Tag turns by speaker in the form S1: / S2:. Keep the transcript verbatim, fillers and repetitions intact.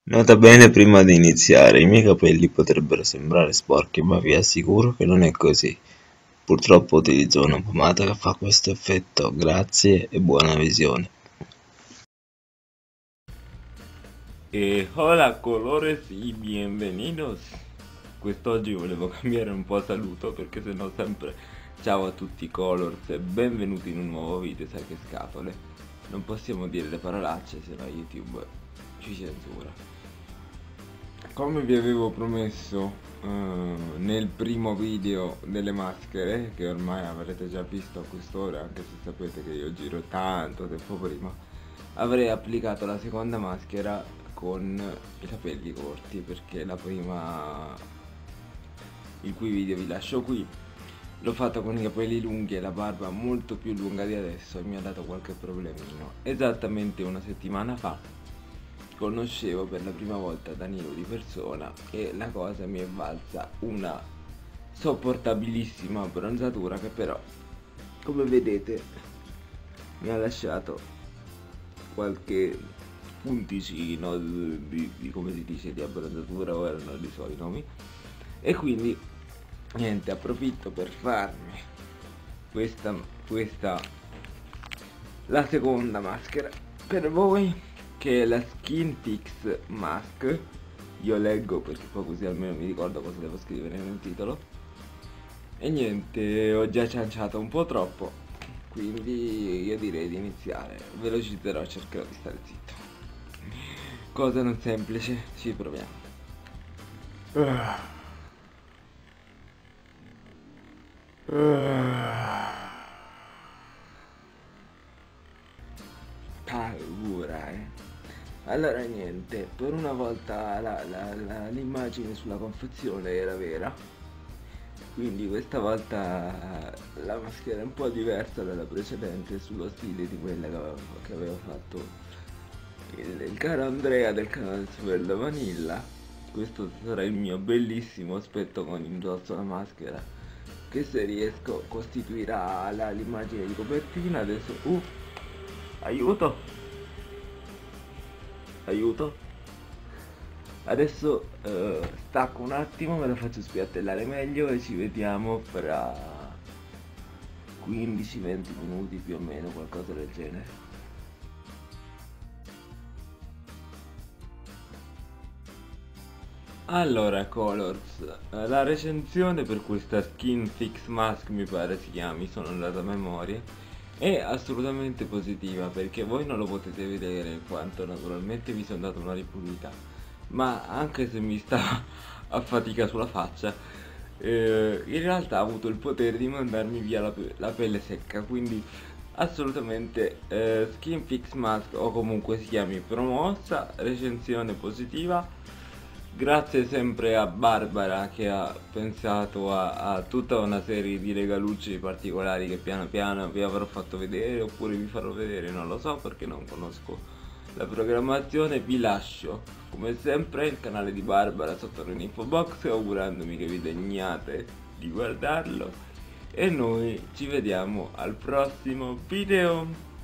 S1: Nota bene prima di iniziare, i miei capelli potrebbero sembrare sporchi, ma vi assicuro che non è così. Purtroppo utilizzo una pomata che fa questo effetto. Grazie e buona visione.
S2: E hola colores y bienvenidos. Quest'oggi volevo cambiare un po' saluto perché sennò sempre ciao a tutti colors e benvenuti in un nuovo video, sai che scatole. Non possiamo dire le parolacce se no YouTube ci censura. Come vi avevo promesso eh, nel primo video delle maschere, che ormai avrete già visto a quest'ora, anche se sapete che io giro tanto tempo prima, avrei applicato la seconda maschera con i capelli corti, perché la prima, il cui video vi lascio qui, l'ho fatto con i capelli lunghi e la barba molto più lunga di adesso e mi ha dato qualche problemino. Esattamente una settimana fa conoscevo per la prima volta Danilo di persona e la cosa mi è valsa una sopportabilissima bronzatura che però, come vedete, mi ha lasciato qualche punticino di, di, di come si dice di abbronzatura, ora non li so i nomi, e quindi niente, approfitto per farmi questa questa la seconda maschera per voi, che è la Skin Fix Mask. Io leggo perché poi così almeno mi ricordo cosa devo scrivere nel titolo. E niente, ho già cianciato un po' troppo, quindi io direi di iniziare. Velocizzerò, cercherò di stare zitto. Cosa non semplice, ci proviamo. Ah. Ah. Paura, eh. Allora niente, per una volta la- la- la- l'immagine sulla confezione era vera, quindi questa volta la maschera è un po' diversa dalla precedente, sullo stile di quella che avevo, che aveva fatto il, il caro Andrea del canale Superda Vanilla. Questo sarà il mio bellissimo aspetto con indosso la maschera, che se riesco costituirà la- l'immagine di copertina. Adesso, uh, aiuto! Aiuto. Adesso eh, stacco un attimo, me la faccio spiattellare meglio e ci vediamo fra quindici venti minuti più o meno, qualcosa del genere. Allora, Colors, eh, la recensione per questa Skin Fix Mask, mi pare si chiami, sono andato a memoria, è assolutamente positiva perché voi non lo potete vedere in quanto naturalmente vi sono dato una ripulita, ma anche se mi sta a fatica sulla faccia, eh, in realtà ha avuto il potere di mandarmi via la, pe- la pelle secca, quindi assolutamente eh, Skin Fix Mask, o comunque si chiami, promossa, recensione positiva. Grazie sempre a Barbara che ha pensato a, a tutta una serie di regalucci particolari che piano piano vi avrò fatto vedere, oppure vi farò vedere, non lo so perché non conosco la programmazione. Vi lascio come sempre il canale di Barbara sotto l'info box, augurandomi che vi degniate di guardarlo, e noi ci vediamo al prossimo video.